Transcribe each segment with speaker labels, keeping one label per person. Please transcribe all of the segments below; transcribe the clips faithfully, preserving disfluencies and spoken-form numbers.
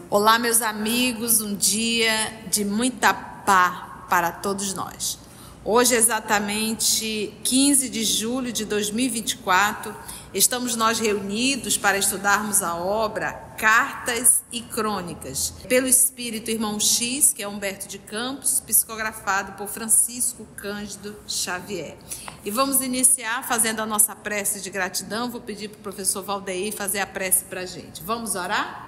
Speaker 1: Olá, meus amigos, um dia de muita paz para todos nós. Hoje, exatamente quinze de julho de dois mil e vinte e quatro, estamos nós reunidos para estudarmos a obra Cartas e Crônicas, pelo Espírito Irmão X, que é Humberto de Campos, psicografado por Francisco Cândido Xavier. E vamos iniciar fazendo a nossa prece de gratidão. Vou pedir para o professor Valdeir fazer a prece para a gente. Vamos orar?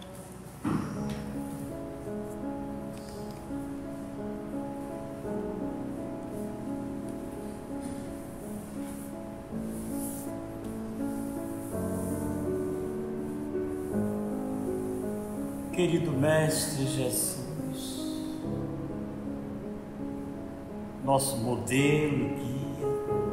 Speaker 2: Querido Mestre Jesus, nosso modelo e guia,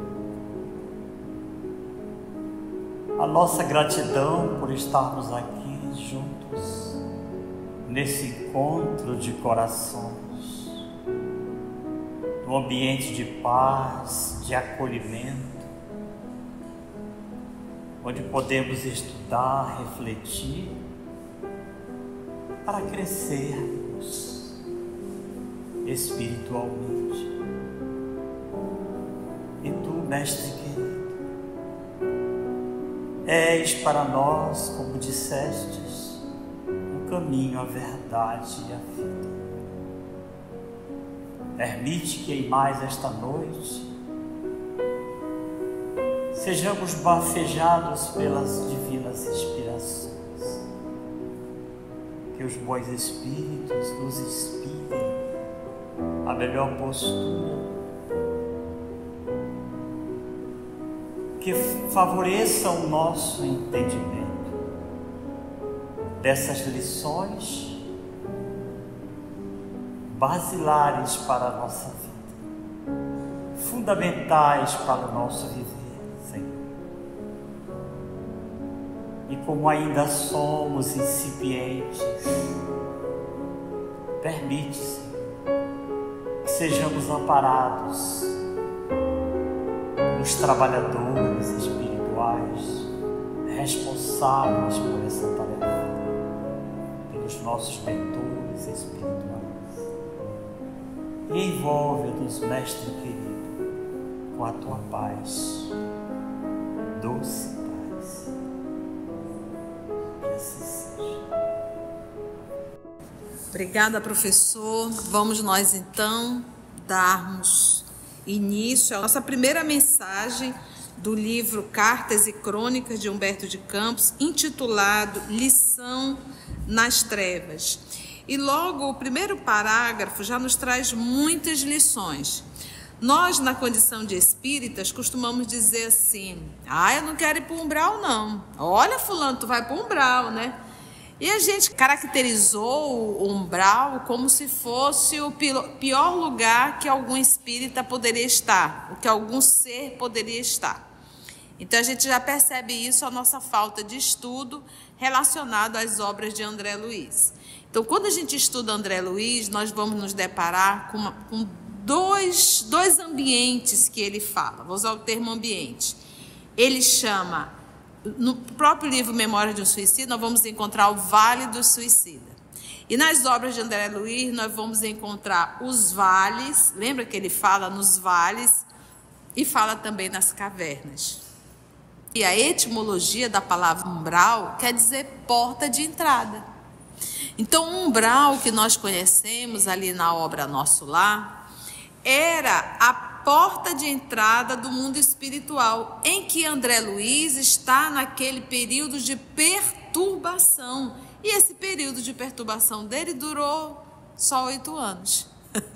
Speaker 2: a nossa gratidão por estarmos aqui juntos, nesse encontro de corações, num ambiente de paz, de acolhimento, onde podemos estudar, refletir, para crescermos espiritualmente. E tu, Mestre querido, és para nós, como dissestes, o caminho, a verdade e a vida. Permite que em mais esta noite sejamos bafejados pelas divinas inspirações. Que os bons espíritos nos inspirem a melhor postura, que favoreçam o nosso entendimento dessas lições basilares para a nossa vida, fundamentais para o nosso viver, Senhor. E como ainda somos incipientes, permite, Senhor, que sejamos amparados os trabalhadores espirituais responsáveis por essa tarefa, pelos nossos mentores espirituais. E envolve-nos, Mestre querido, com a tua paz, doce paz. Que assim seja.
Speaker 1: Obrigada, professor. Vamos nós, então, darmos início à nossa primeira mensagem do livro Cartas e Crônicas de Humberto de Campos, intitulado Lição nas Trevas. E logo o primeiro parágrafo já nos traz muitas lições. Nós, na condição de espíritas, costumamos dizer assim: ah, eu não quero ir para o umbral, não. Olha, fulano, tu vai para o umbral, né? E a gente caracterizou o umbral como se fosse o pior lugar que algum espírita poderia estar, o que algum ser poderia estar. Então a gente já percebe isso, a nossa falta de estudo relacionado às obras de André Luiz. Então, quando a gente estuda André Luiz, nós vamos nos deparar com, uma, com dois, dois ambientes que ele fala. Vou usar o termo ambiente. Ele chama, no próprio livro Memória de um Suicida, nós vamos encontrar o Vale do Suicida. E nas obras de André Luiz, nós vamos encontrar os vales, lembra que ele fala nos vales e fala também nas cavernas. E a etimologia da palavra umbral quer dizer porta de entrada. Então, o umbral que nós conhecemos ali na obra Nosso Lar era a porta de entrada do mundo espiritual, em que André Luiz está naquele período de perturbação. E esse período de perturbação dele durou só oito anos.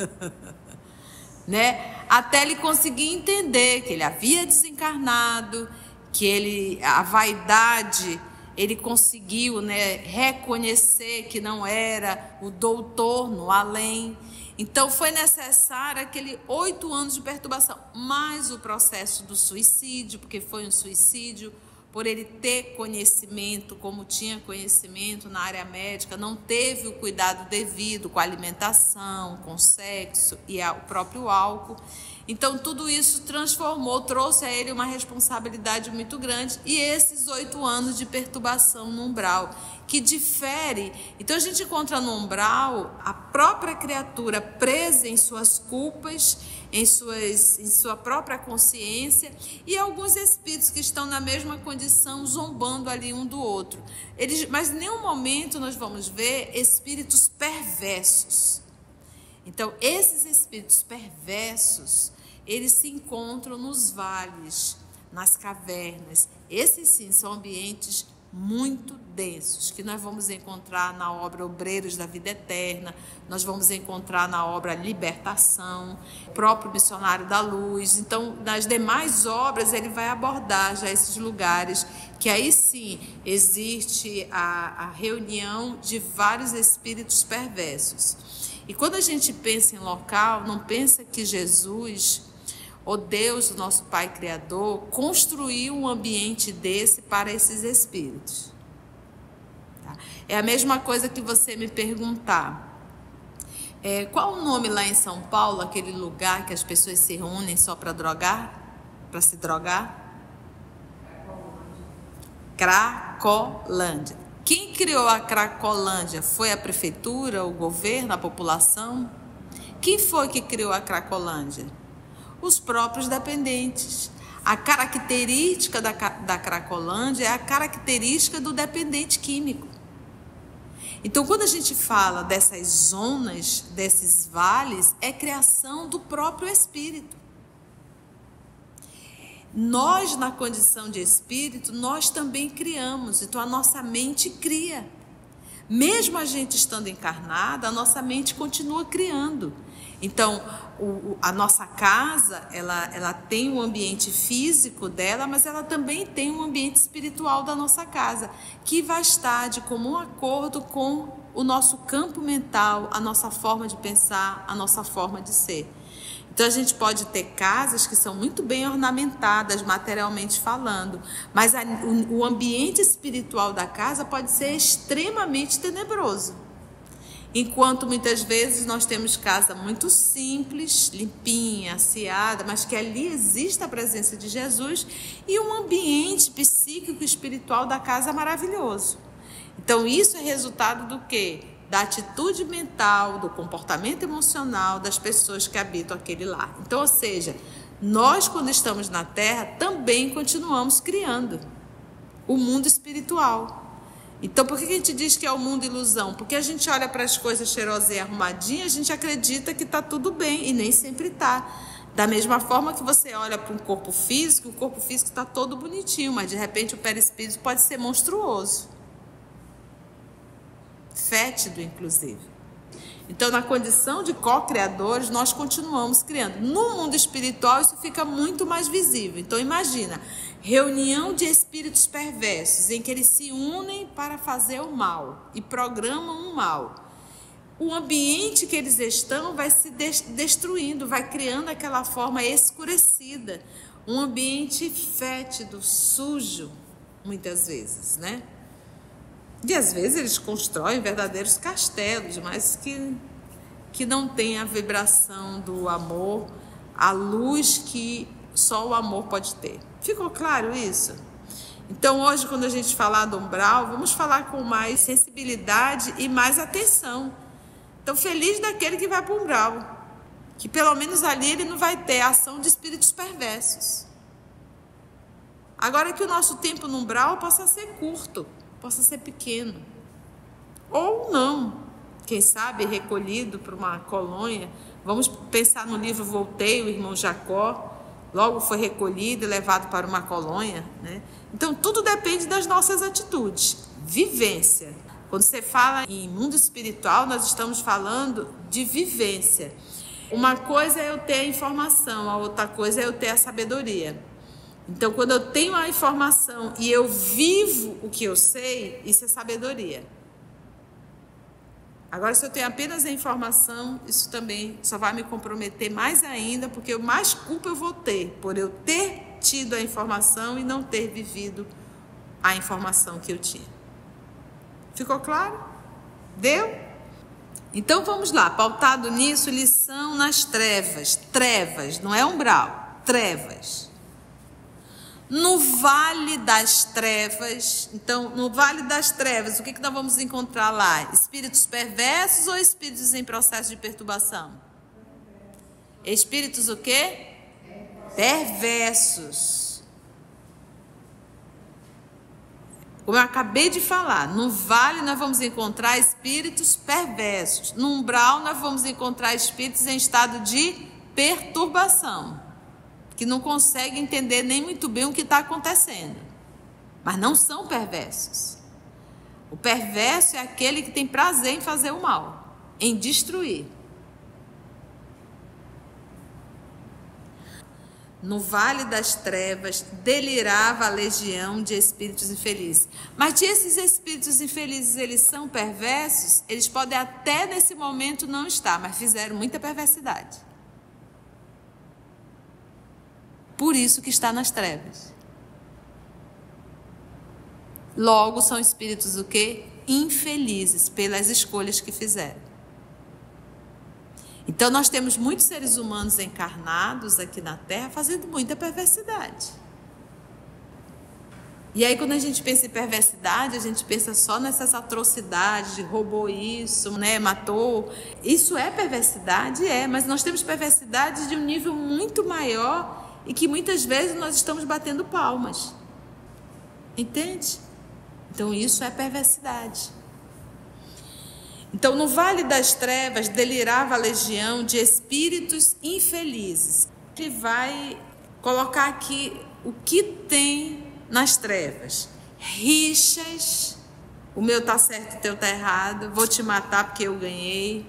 Speaker 1: né? Até ele conseguir entender que ele havia desencarnado, que ele, a vaidade... ele conseguiu, né, reconhecer que não era o doutor no além. Então foi necessário aquele oito anos de perturbação, mais o processo do suicídio, porque foi um suicídio por ele ter conhecimento, como tinha conhecimento na área médica, não teve o cuidado devido com a alimentação, com o sexo e o próprio álcool. Então, tudo isso transformou, trouxe a ele uma responsabilidade muito grande e esses oito anos de perturbação no umbral, que difere. Então, a gente encontra no umbral a própria criatura presa em suas culpas, em, suas, em sua própria consciência, e alguns espíritos que estão na mesma condição, zombando ali um do outro. Eles, mas em nenhum momento nós vamos ver espíritos perversos. Então, esses espíritos perversos, eles se encontram nos vales, nas cavernas. Esses sim são ambientes muito densos, que nós vamos encontrar na obra Obreiros da Vida Eterna, nós vamos encontrar na obra Libertação, o próprio Missionário da Luz. Então, nas demais obras, ele vai abordar já esses lugares, que aí sim existe a, a reunião de vários espíritos perversos. E quando a gente pensa em local, não pensa que Jesus, o Deus, o nosso Pai Criador, construiu um ambiente desse para esses espíritos. Tá? É a mesma coisa que você me perguntar, é, qual o nome lá em São Paulo, aquele lugar que as pessoas se reúnem só para drogar, para se drogar? Cracolândia. Quem criou a Cracolândia? Foi a prefeitura, o governo, a população? Quem foi que criou a Cracolândia? Os próprios dependentes. A característica da, da Cracolândia é a característica do dependente químico. Então, quando a gente fala dessas zonas, desses vales, é criação do próprio espírito. Nós, na condição de espírito, nós também criamos. Então, a nossa mente cria. Mesmo a gente estando encarnada, a nossa mente continua criando. Então, o, a nossa casa, ela, ela tem um ambiente físico dela, mas ela também tem um ambiente espiritual da nossa casa, que vai estar de comum acordo com o nosso campo mental, a nossa forma de pensar, a nossa forma de ser. Então, a gente pode ter casas que são muito bem ornamentadas, materialmente falando, mas a, o, o ambiente espiritual da casa pode ser extremamente tenebroso. Enquanto muitas vezes nós temos casa muito simples, limpinha, asseada, mas que ali existe a presença de Jesus e um ambiente psíquico e espiritual da casa maravilhoso. Então, isso é resultado do quê? Da atitude mental, do comportamento emocional das pessoas que habitam aquele lar. Então, ou seja, nós, quando estamos na Terra, também continuamos criando o mundo espiritual. Então, por que a gente diz que é o mundo ilusão? Porque a gente olha para as coisas cheirosas e arrumadinhas, a gente acredita que está tudo bem, e nem sempre está. Da mesma forma que você olha para um corpo físico, o corpo físico está todo bonitinho, mas de repente o perispírito pode ser monstruoso. Fétido, inclusive. Então, na condição de co-criadores, nós continuamos criando. No mundo espiritual, isso fica muito mais visível. Então, imagina, reunião de espíritos perversos, em que eles se unem para fazer o mal e programam o mal. O ambiente que eles estão vai se destruindo, vai criando aquela forma escurecida. Um ambiente fétido, sujo, muitas vezes, né? E às vezes eles constroem verdadeiros castelos, mas que, que não tem a vibração do amor, a luz que só o amor pode ter. Ficou claro isso? Então, hoje, quando a gente falar do umbral, vamos falar com mais sensibilidade e mais atenção. Então, feliz daquele que vai para o umbral, que pelo menos ali ele não vai ter a ação de espíritos perversos. Agora, que o nosso tempo no umbral possa ser curto, possa ser pequeno, ou não, quem sabe recolhido para uma colônia. Vamos pensar no livro Voltei, o irmão Jacó, logo foi recolhido e levado para uma colônia, né? Então, tudo depende das nossas atitudes. Vivência. Quando você fala em mundo espiritual, nós estamos falando de vivência. Uma coisa é eu ter a informação, a outra coisa é eu ter a sabedoria. Então, quando eu tenho a informação e eu vivo o que eu sei, isso é sabedoria. Agora, se eu tenho apenas a informação, isso também só vai me comprometer mais ainda, porque mais culpa eu vou ter por eu ter tido a informação e não ter vivido a informação que eu tinha. Ficou claro? Deu? Então vamos lá, pautado nisso, lição nas trevas. Trevas, não é umbral, trevas. No vale das trevas, então, no vale das trevas, o que, que nós vamos encontrar lá? Espíritos perversos ou espíritos em processo de perturbação? Espíritos o quê? Perversos. Como eu acabei de falar, no vale nós vamos encontrar espíritos perversos. No umbral nós vamos encontrar espíritos em estado de perturbação, que não conseguem entender nem muito bem o que está acontecendo, mas não são perversos. O perverso é aquele que tem prazer em fazer o mal, em destruir. No vale das trevas delirava a legião de espíritos infelizes. Mas se esses espíritos infelizes, eles são perversos, eles podem até nesse momento não estar, mas fizeram muita perversidade. Por isso que está nas trevas. Logo são espíritos o quê? Infelizes pelas escolhas que fizeram. Então nós temos muitos seres humanos encarnados aqui na Terra fazendo muita perversidade. E aí quando a gente pensa em perversidade, a gente pensa só nessas atrocidades de roubou isso, né, matou. Isso é perversidade? É, mas nós temos perversidade de um nível muito maior e que muitas vezes nós estamos batendo palmas. Entende? Então isso é perversidade. Então no vale das trevas delirava a legião de espíritos infelizes. Ele vai colocar aqui o que tem nas trevas. Rixas, o meu tá certo, o teu tá errado, vou te matar porque eu ganhei.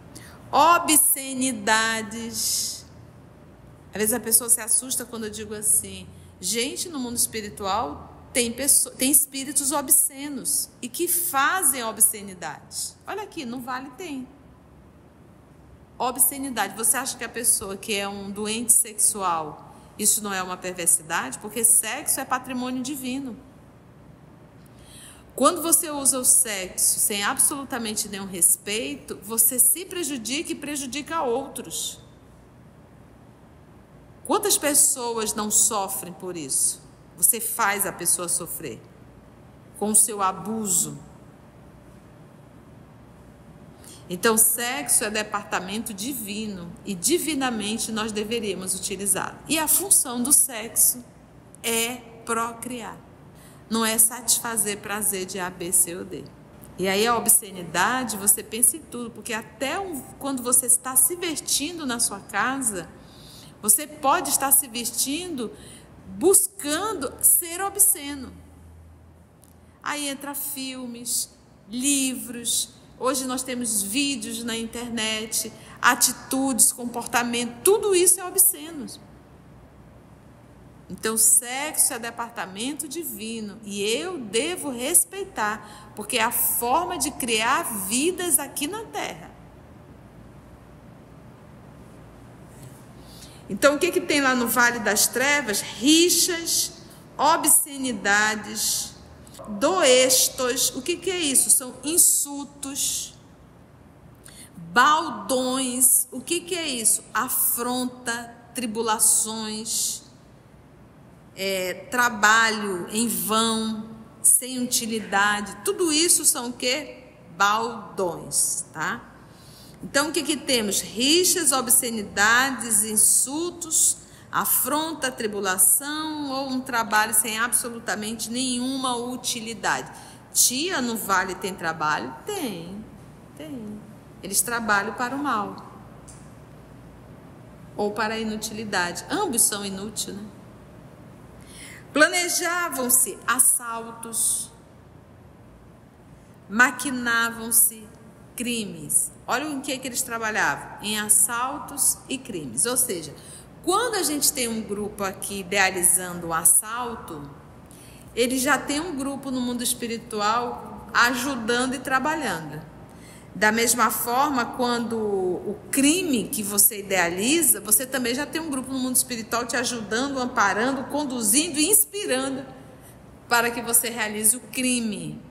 Speaker 1: Obscenidades. Às vezes a pessoa se assusta quando eu digo assim, gente, no mundo espiritual tem, pessoa, tem espíritos obscenos e que fazem obscenidades. Olha aqui, no vale tem. Obscenidade. Você acha que a pessoa que é um doente sexual, isso não é uma perversidade? Porque sexo é patrimônio divino. Quando você usa o sexo sem absolutamente nenhum respeito, você se prejudica e prejudica outros. Quantas pessoas não sofrem por isso? Você faz a pessoa sofrer com o seu abuso. Então, sexo é departamento divino e divinamente nós deveríamos utilizá-lo. E a função do sexo é procriar. Não é satisfazer prazer de A, B, C ou D. E aí a obscenidade, você pensa em tudo, porque até um, quando você está se vestindo na sua casa, você pode estar se vestindo buscando ser obsceno. Aí entra filmes, livros, hoje nós temos vídeos na internet, atitudes, comportamento, tudo isso é obsceno. Então, sexo é departamento divino e eu devo respeitar, porque é a forma de criar vidas aqui na Terra. Então, o que, que tem lá no Vale das Trevas? Rixas, obscenidades, doestos. O que, que é isso? São insultos, baldões. O que, que é isso? Afronta, tribulações, é, trabalho em vão, sem utilidade. Tudo isso são o quê? Baldões, tá? Então, o que que temos? Rixas, obscenidades, insultos, afronta, tribulação ou um trabalho sem absolutamente nenhuma utilidade. Tia no vale tem trabalho? Tem, tem. Eles trabalham para o mal ou para a inutilidade. Ambos são inúteis, né? Planejavam-se assaltos, maquinavam-se crimes. Olha em que, que eles trabalhavam, em assaltos e crimes. Ou seja, quando a gente tem um grupo aqui idealizando o assalto, ele já tem um grupo no mundo espiritual ajudando e trabalhando. Da mesma forma, quando o crime que você idealiza, você também já tem um grupo no mundo espiritual te ajudando, amparando, conduzindo e inspirando para que você realize o crime.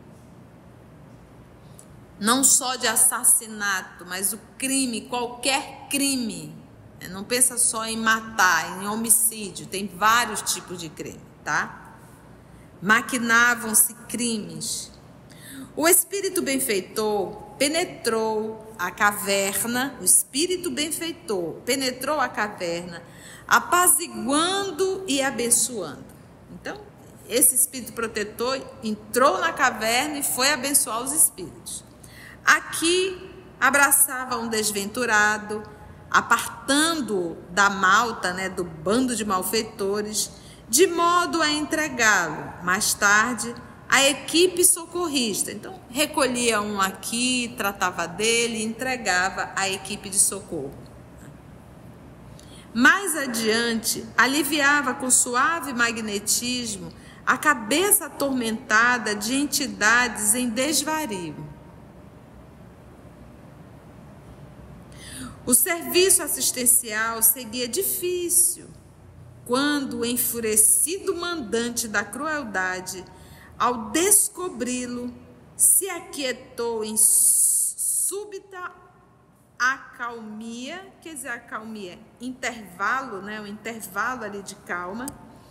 Speaker 1: Não só de assassinato, mas o crime, qualquer crime. Não pensa só em matar, em homicídio, tem vários tipos de crime, tá? Maquinavam-se crimes. O espírito benfeitor penetrou a caverna, o espírito benfeitor penetrou a caverna, apaziguando e abençoando. Então, esse espírito protetor entrou na caverna e foi abençoar os espíritos. Aqui abraçava um desventurado, apartando-o da malta, né, do bando de malfeitores, de modo a entregá-lo, mais tarde, à equipe socorrista. Então, recolhia um aqui, tratava dele e entregava à equipe de socorro. Mais adiante, aliviava com suave magnetismo a cabeça atormentada de entidades em desvario. O serviço assistencial seguia difícil, quando o enfurecido mandante da crueldade, ao descobri-lo, se aquietou em súbita acalmia, quer dizer, acalmia, intervalo, né, um intervalo ali de calma,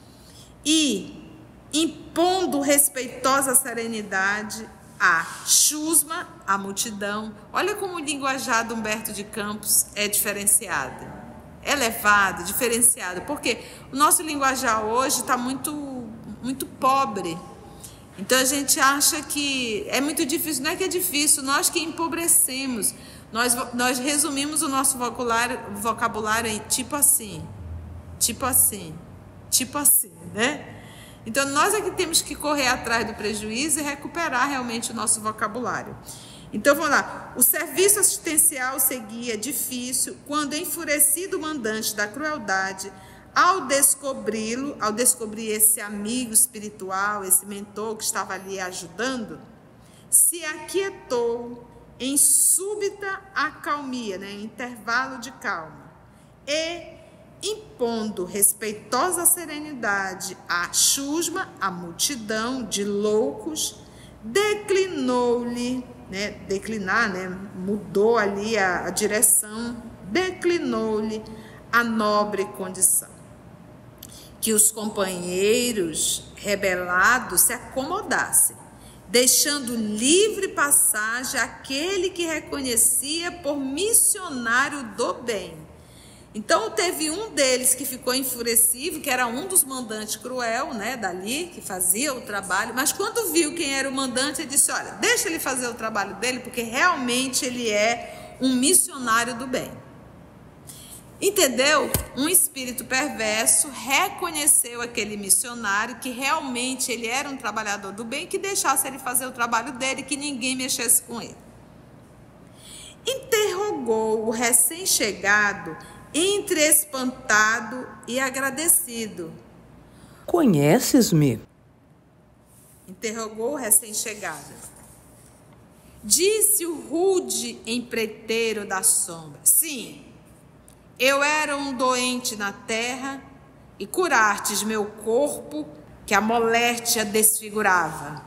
Speaker 1: e, impondo respeitosa serenidade, a chusma, a multidão. Olha como o linguajar do Humberto de Campos é diferenciado, elevado, diferenciado, porque o nosso linguajar hoje está muito, muito pobre. Então a gente acha que é muito difícil. Não é que é difícil, nós que empobrecemos, nós, nós resumimos o nosso vocabulário, vocabulário em tipo assim, tipo assim, tipo assim, né? Então, nós é que temos que correr atrás do prejuízo e recuperar realmente o nosso vocabulário. Então, vamos lá. O serviço assistencial seguia difícil quando, enfurecido o mandante da crueldade, ao descobri-lo, ao descobrir esse amigo espiritual, esse mentor que estava ali ajudando, se aquietou em súbita acalmia, né, em intervalo de calma, e, impondo respeitosa serenidade à chusma, à multidão de loucos, declinou-lhe, né, declinar, né, mudou ali a, a direção, declinou-lhe a nobre condição. Que os companheiros rebelados se acomodassem, deixando livre passagem àquele que reconhecia por missionário do bem. Então, teve um deles que ficou enfurecido, que era um dos mandantes cruel, né, dali, que fazia o trabalho, mas quando viu quem era o mandante, ele disse, olha, deixa ele fazer o trabalho dele, porque realmente ele é um missionário do bem. Entendeu? Um espírito perverso reconheceu aquele missionário, que realmente ele era um trabalhador do bem, que deixasse ele fazer o trabalho dele, que ninguém mexesse com ele. Interrogou o recém-chegado, entre espantado e agradecido.
Speaker 3: Conheces-me?
Speaker 1: Interrogou o recém-chegado. Disse o rude empreiteiro da sombra. Sim, eu era um doente na terra e curastes meu corpo que a moléstia desfigurava.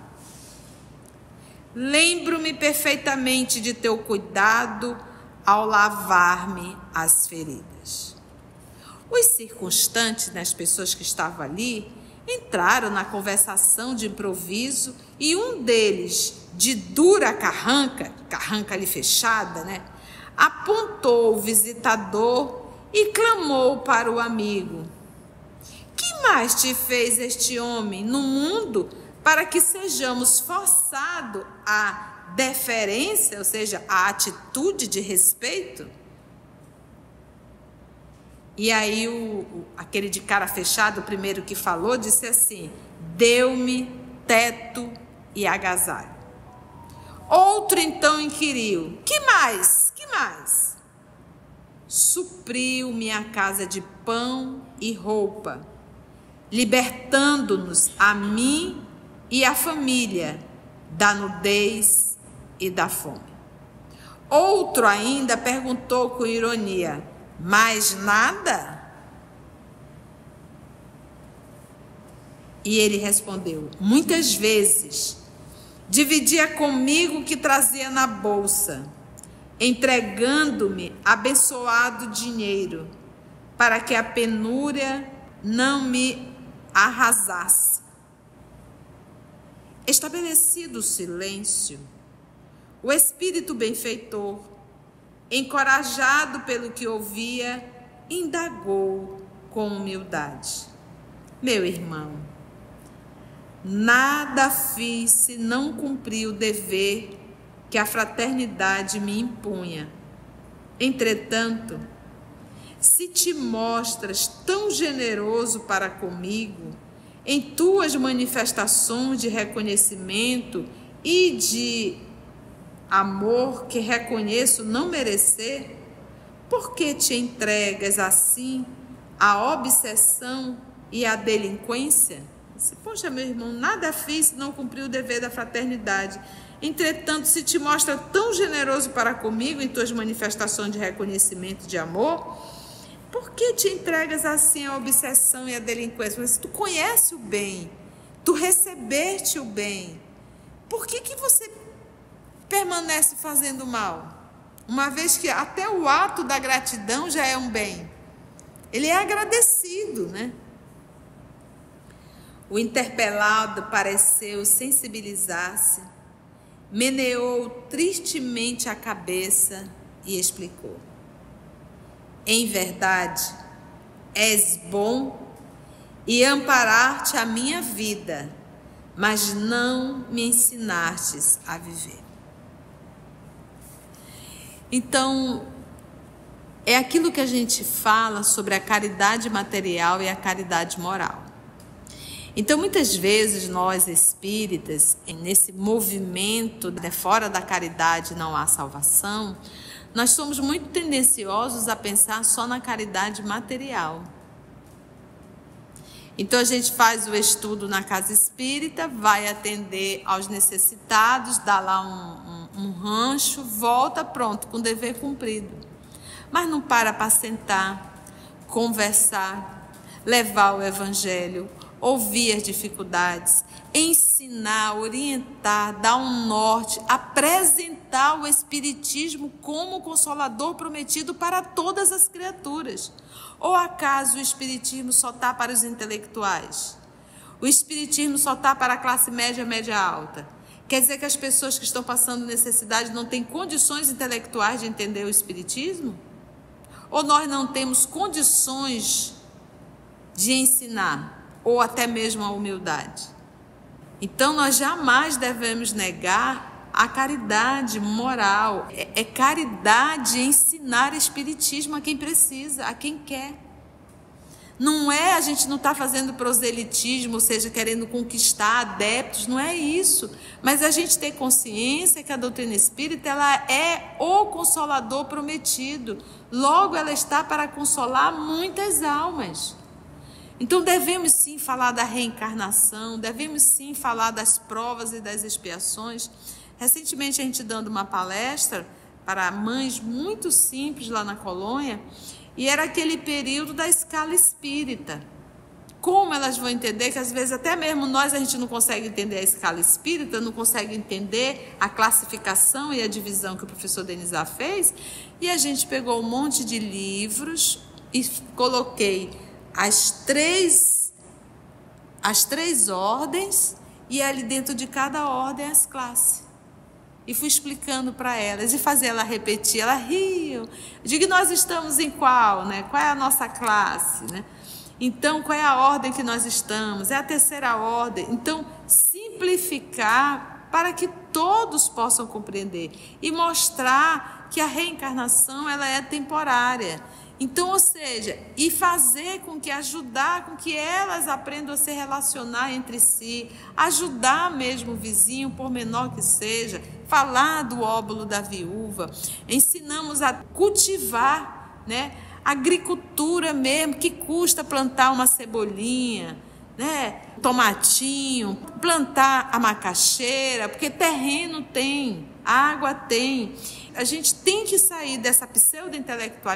Speaker 1: Lembro-me perfeitamente de teu cuidado ao lavar-me as feridas. Os circunstantes, né, as pessoas que estavam ali, entraram na conversação de improviso e um deles, de dura carranca, carranca ali fechada, né, apontou o visitador e clamou para o amigo. Que mais te fez este homem no mundo para que sejamos forçados a deferência, ou seja, a atitude de respeito? E aí o, o, aquele de cara fechada, o primeiro que falou, disse assim, deu-me teto e agasalho. Outro então inquiriu, que mais? Que mais? Supriu minha casa de pão e roupa, libertando-nos a mim e a família da nudez e da fome. Outro ainda perguntou com ironia, mais nada? E ele respondeu: muitas vezes dividia comigo o que trazia na bolsa, entregando-me abençoado dinheiro, para que a penúria não me arrasasse. Estabelecido o silêncio, o espírito benfeitor, encorajado pelo que ouvia, indagou com humildade: meu irmão, nada fiz se não cumprir o dever que a fraternidade me impunha. Entretanto, se te mostras tão generoso para comigo, em tuas manifestações de reconhecimento e de amor que reconheço não merecer, por que te entregas assim à obsessão e à delinquência? Disse: poxa, meu irmão, nada fiz se não cumprir o dever da fraternidade. Entretanto, se te mostra tão generoso para comigo em tuas manifestações de reconhecimento e de amor, por que te entregas assim à obsessão e à delinquência? Mas tu conhece o bem, tu recebeste o bem, por que que você permanece fazendo mal? Uma vez que até o ato da gratidão já é um bem. Ele é agradecido, né? O interpelado pareceu sensibilizar-se, meneou tristemente a cabeça e explicou: em verdade, és bom e amparar-te a minha vida, mas não me ensinastes a viver. Então, é aquilo que a gente fala sobre a caridade material e a caridade moral. Então, muitas vezes, nós espíritas, nesse movimento de fora da caridade não há salvação, nós somos muito tendenciosos a pensar só na caridade material. Então, a gente faz o estudo na casa espírita, vai atender aos necessitados, dá lá um, um, um rancho, volta, pronto, com o dever cumprido. Mas não para para sentar, conversar, levar o evangelho, ouvir as dificuldades, ensinar, orientar, dar um norte, apresentar o Espiritismo como consolador prometido para todas as criaturas. Ou acaso o Espiritismo só está para os intelectuais? O Espiritismo só está para a classe média, média alta? Quer dizer que as pessoas que estão passando necessidade não têm condições intelectuais de entender o Espiritismo? Ou nós não temos condições de ensinar? Ou até mesmo a humildade? Então, nós jamais devemos negar a caridade moral. É, é caridade ensinar espiritismo a quem precisa, a quem quer. Não é, a gente não está fazendo proselitismo, ou seja, querendo conquistar adeptos, não é isso. Mas a gente ter consciência que a doutrina espírita, ela é o consolador prometido. Logo, ela está para consolar muitas almas. Então, devemos sim falar da reencarnação, devemos sim falar das provas e das expiações. Recentemente, a gente dando uma palestra para mães muito simples lá na colônia, e era aquele período da escala espírita. Como elas vão entender que, às vezes, até mesmo nós, a gente não consegue entender a escala espírita, não consegue entender a classificação e a divisão que o professor Denizar fez, e a gente pegou um monte de livros e coloquei As três, as três ordens e ali dentro de cada ordem as classes. E fui explicando para elas e fazer ela repetir. Ela riu. Eu digo: nós estamos em qual, né? Qual é a nossa classe, né? Então, qual é a ordem que nós estamos? É a terceira ordem. Então, simplificar para que todos possam compreender e mostrar que a reencarnação ela é temporária. Então, ou seja, e fazer com que, ajudar com que elas aprendam a se relacionar entre si, ajudar mesmo o vizinho, por menor que seja, falar do óbolo da viúva, ensinamos a cultivar, né, agricultura mesmo, que custa plantar uma cebolinha, né, tomatinho, plantar a macaxeira, porque terreno tem, água tem. A gente tem que sair dessa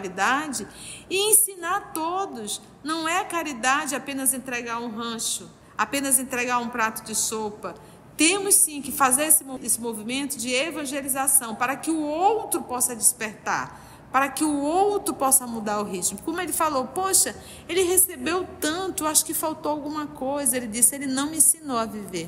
Speaker 1: pseudo-intelectualidade e ensinar a todos. Não é caridade apenas entregar um rancho. apenas entregar um prato de sopa. Temos sim que fazer esse, esse movimento de evangelização para que o outro possa despertar, para que o outro possa mudar o ritmo. Como ele falou, poxa, ele recebeu tanto, acho que faltou alguma coisa. Ele disse, ele não me ensinou a viver.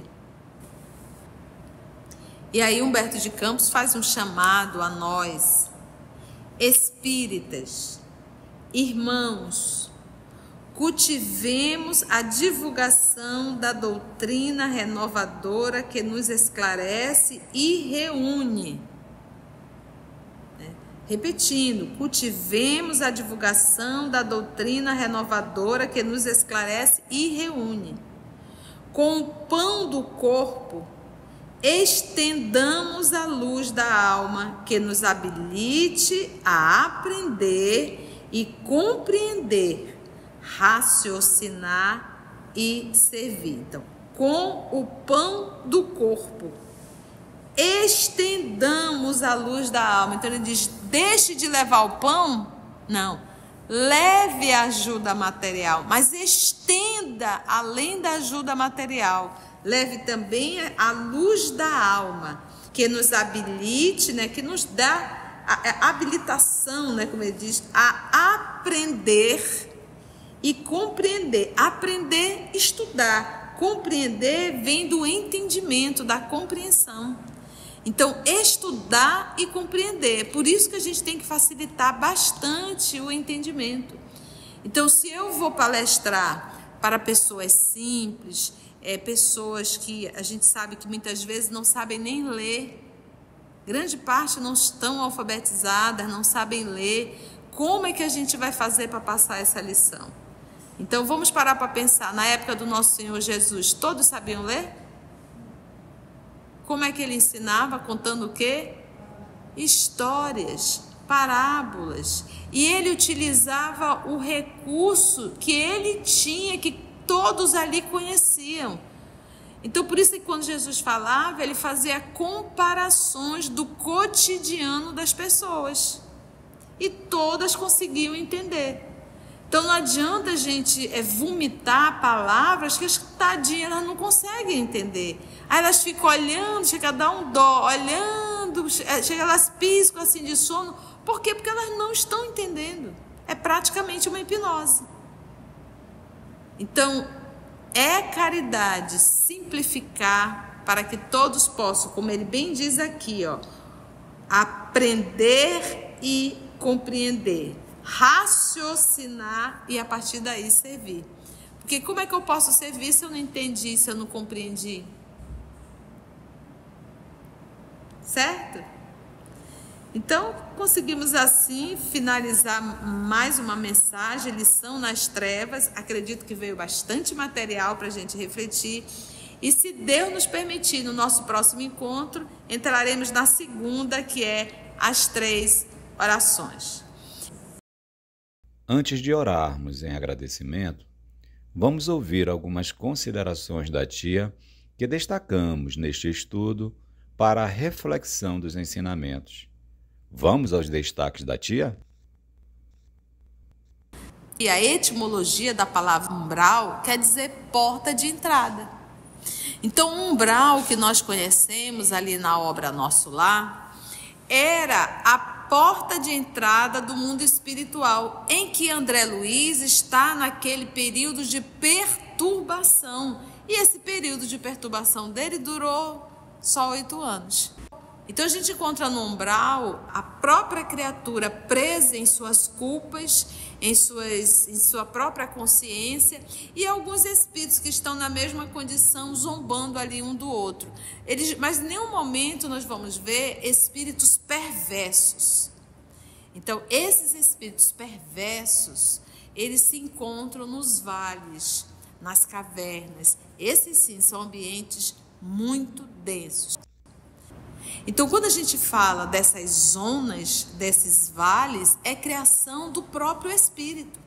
Speaker 1: E aí Humberto de Campos faz um chamado a nós, espíritas, irmãos, cultivemos a divulgação da doutrina renovadora que nos esclarece e reúne. Repetindo, cultivemos a divulgação da doutrina renovadora que nos esclarece e reúne. Com o pão do corpo, estendamos a luz da alma que nos habilite a aprender e compreender, raciocinar e servir. Então, com o pão do corpo, estendamos a luz da alma. Então ele diz, deixe de levar o pão, não, leve a ajuda material, mas estenda além da ajuda material, leve também a luz da alma, que nos habilite, né, que nos dá a, a habilitação, né, como ele diz, a aprender e compreender. Aprender, estudar. Compreender vem do entendimento, da compreensão. Então, estudar e compreender. Por isso que a gente tem que facilitar bastante o entendimento. Então, se eu vou palestrar para pessoas simples, é, pessoas que a gente sabe que muitas vezes não sabem nem ler, grande parte não estão alfabetizadas, não sabem ler, como é que a gente vai fazer para passar essa lição? Então, vamos parar para pensar, na época do nosso Senhor Jesus, todos sabiam ler? Como é que ele ensinava? Contando o quê? Histórias, parábolas. E ele utilizava o recurso que ele tinha, que todos ali conheciam. Então, por isso que quando Jesus falava, ele fazia comparações do cotidiano das pessoas. E todas conseguiam entender. Então, não adianta a gente é, vomitar palavras que as tadinhas elas não conseguem entender. Aí elas ficam olhando, chega a dar um dó, olhando, chega elas piscam assim de sono. Por quê? Porque elas não estão entendendo. É praticamente uma hipnose. Então, é caridade simplificar para que todos possam, como ele bem diz aqui, ó, aprender e compreender, raciocinar e a partir daí servir. Porque como é que eu posso servir se eu não entendi, se eu não compreendi? Certo? Então, conseguimos assim finalizar mais uma mensagem, lição nas trevas. Acredito que veio bastante material para a gente refletir. E se Deus nos permitir, no nosso próximo encontro, entraremos na segunda, que é as três orações.
Speaker 3: Antes de orarmos em agradecimento, vamos ouvir algumas considerações da tia que destacamos neste estudo para a reflexão dos ensinamentos. Vamos aos destaques da tia?
Speaker 1: E a etimologia da palavra umbral quer dizer porta de entrada. Então, o umbral que nós conhecemos ali na obra Nosso Lar era a porta de entrada do mundo espiritual, em que André Luiz está naquele período de perturbação. E esse período de perturbação dele durou só oito anos. Então a gente encontra no umbral a própria criatura presa em suas culpas, em, suas, em sua própria consciência, e alguns espíritos que estão na mesma condição, zombando ali um do outro. Eles, mas em nenhum momento nós vamos ver espíritos perversos. Então esses espíritos perversos, eles se encontram nos vales, nas cavernas. Esses sim são ambientes muito densos. Então, quando a gente fala dessas zonas, desses vales, é criação do próprio espírito.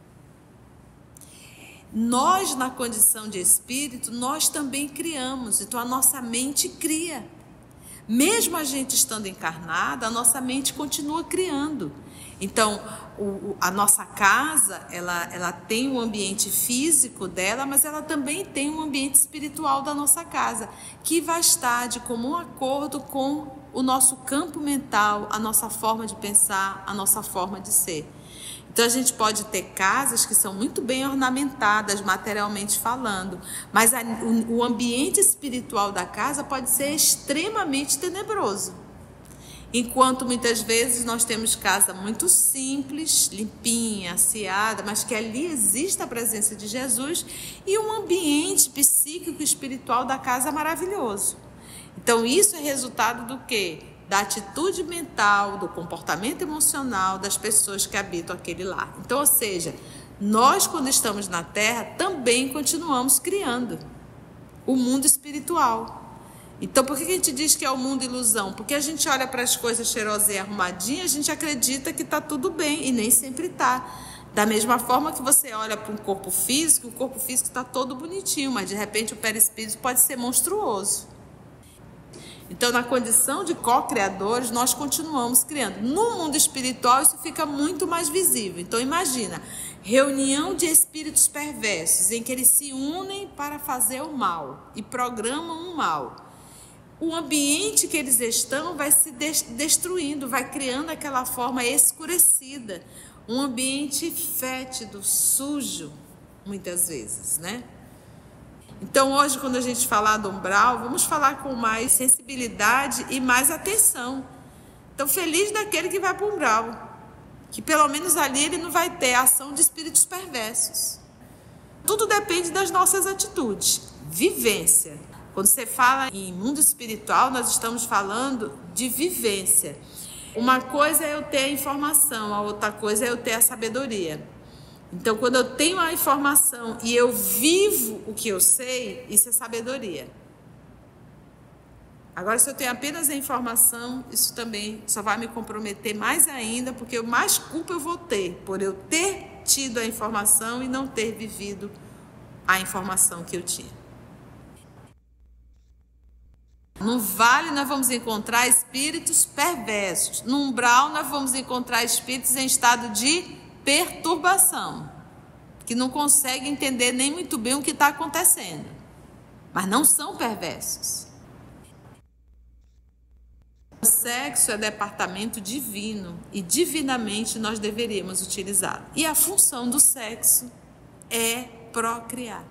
Speaker 1: Nós, na condição de espírito, nós também criamos. Então, a nossa mente cria. Mesmo a gente estando encarnada, a nossa mente continua criando. Então, o, a nossa casa, ela, ela tem um ambiente físico dela, mas ela também tem um ambiente espiritual da nossa casa, que vai estar de comum acordo com o nosso campo mental, a nossa forma de pensar, a nossa forma de ser. Então, a gente pode ter casas que são muito bem ornamentadas, materialmente falando, mas a, o, o ambiente espiritual da casa pode ser extremamente tenebroso. Enquanto muitas vezes nós temos casa muito simples, limpinha, asseada, mas que ali existe a presença de Jesus e um ambiente psíquico e espiritual da casa maravilhoso. Então, isso é resultado do quê? Da atitude mental, do comportamento emocional das pessoas que habitam aquele lar. Então, ou seja, nós quando estamos na Terra também continuamos criando o mundo espiritual. Então, por que a gente diz que é o mundo ilusão? Porque a gente olha para as coisas cheirosas e arrumadinhas, a gente acredita que está tudo bem e nem sempre está. Da mesma forma que você olha para um corpo físico, o corpo físico está todo bonitinho, mas de repente o perispírito pode ser monstruoso. Então, na condição de co-criadores, nós continuamos criando. No mundo espiritual, isso fica muito mais visível. Então, imagina, reunião de espíritos perversos, em que eles se unem para fazer o mal e programam o mal. O ambiente que eles estão vai se destruindo, vai criando aquela forma escurecida. Um ambiente fétido, sujo, muitas vezes, né? Então, hoje, quando a gente falar do umbral, vamos falar com mais sensibilidade e mais atenção. Então, feliz daquele que vai para o umbral, que pelo menos ali ele não vai ter a ação de espíritos perversos. Tudo depende das nossas atitudes. Vivência. Quando você fala em mundo espiritual, nós estamos falando de vivência. Uma coisa é eu ter a informação, a outra coisa é eu ter a sabedoria. Então, quando eu tenho a informação e eu vivo o que eu sei, isso é sabedoria. Agora, se eu tenho apenas a informação, isso também só vai me comprometer mais ainda, porque mais culpa eu vou ter por eu ter tido a informação e não ter vivido a informação que eu tinha. No vale nós vamos encontrar espíritos perversos. No umbral nós vamos encontrar espíritos em estado de perturbação, que não conseguem entender nem muito bem o que está acontecendo, mas não são perversos. O sexo é departamento divino e divinamente nós deveríamos utilizá-lo. E a função do sexo é procriar.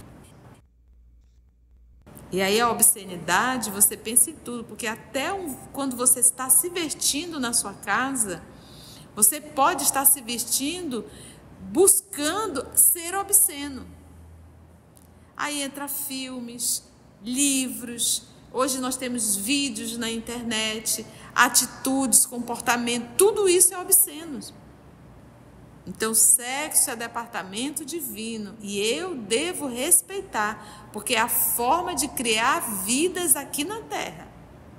Speaker 1: E aí a obscenidade, você pensa em tudo, porque até um, quando você está se vestindo na sua casa, você pode estar se vestindo buscando ser obsceno. Aí entra filmes, livros, hoje nós temos vídeos na internet, atitudes, comportamento, tudo isso é obsceno. Então, sexo é departamento divino e eu devo respeitar, porque é a forma de criar vidas aqui na Terra.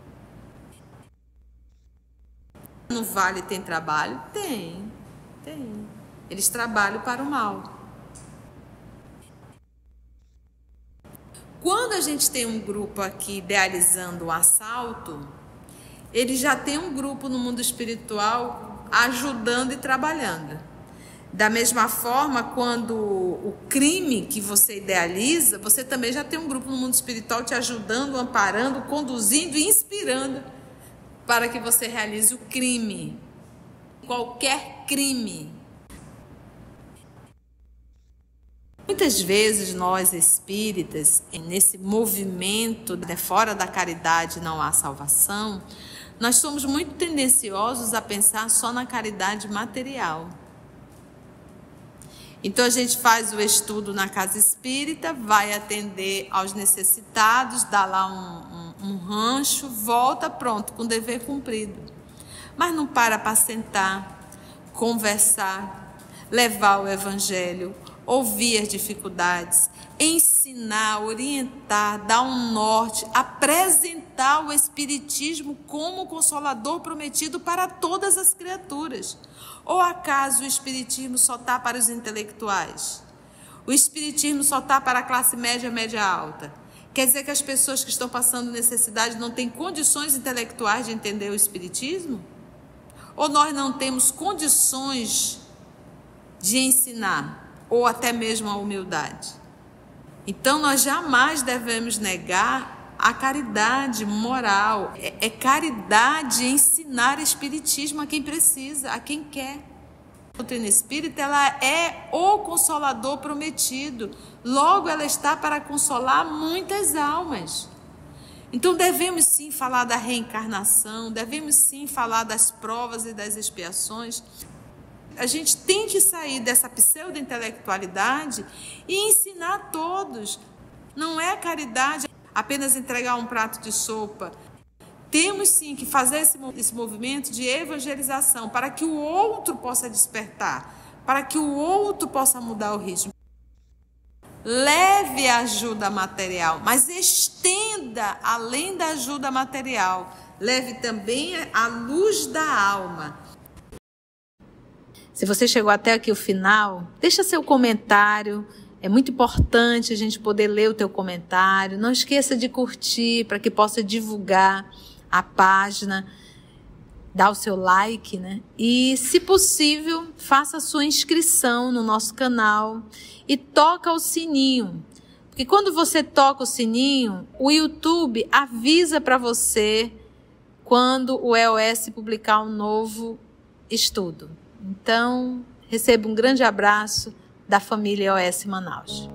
Speaker 1: No vale tem trabalho? Tem, tem. Eles trabalham para o mal. Quando a gente tem um grupo aqui idealizando o assalto, ele já tem um grupo no mundo espiritual ajudando e trabalhando. Da mesma forma, quando o crime que você idealiza, você também já tem um grupo no mundo espiritual te ajudando, amparando, conduzindo e inspirando para que você realize o crime. Qualquer crime. Muitas vezes nós espíritas, nesse movimento de fora da caridade não há salvação, nós somos muito tendenciosos a pensar só na caridade material. Então a gente faz o estudo na casa espírita, vai atender aos necessitados, dá lá um, um, um rancho, volta, pronto, com o dever cumprido. Mas não para para sentar, conversar, levar o evangelho, ouvir as dificuldades, ensinar, orientar, dar um norte, apresentar o Espiritismo como o consolador prometido para todas as criaturas. Ou acaso o Espiritismo só está para os intelectuais? O Espiritismo só está para a classe média, média alta? Quer dizer que as pessoas que estão passando necessidade não têm condições intelectuais de entender o Espiritismo? Ou nós não temos condições de ensinar, ou até mesmo a humildade? Então nós jamais devemos negar a caridade moral. É, é caridade ensinar Espiritismo a quem precisa, a quem quer. A doutrina espírita, ela é o consolador prometido. Logo, ela está para consolar muitas almas. Então devemos sim falar da reencarnação, devemos sim falar das provas e das expiações. A gente tem que sair dessa pseudo-intelectualidade e ensinar a todos. Não é caridade apenas entregar um prato de sopa. Temos sim que fazer esse, esse movimento de evangelização para que o outro possa despertar, para que o outro possa mudar o ritmo. Leve a ajuda material, mas estenda além da ajuda material. Leve também a luz da alma. Se você chegou até aqui o final, deixa seu comentário. É muito importante a gente poder ler o teu comentário. Não esqueça de curtir para que possa divulgar a página, dá o seu like, né? E, se possível, faça a sua inscrição no nosso canal e toca o sininho. Porque quando você toca o sininho, o YouTube avisa para você quando o E O S publicar um novo estudo. Então, receba um grande abraço da família E O S Manaus.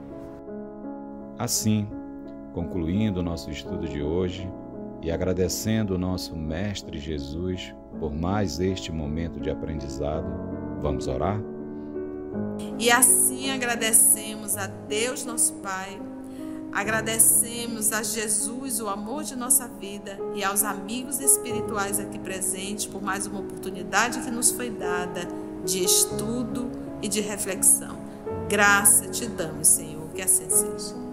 Speaker 3: Assim, concluindo o nosso estudo de hoje, e agradecendo o nosso Mestre Jesus por mais este momento de aprendizado, vamos orar?
Speaker 1: E assim agradecemos a Deus nosso Pai, agradecemos a Jesus, o amor de nossa vida, e aos amigos espirituais aqui presentes por mais uma oportunidade que nos foi dada de estudo e de reflexão. Graça te damos, Senhor, que assim seja.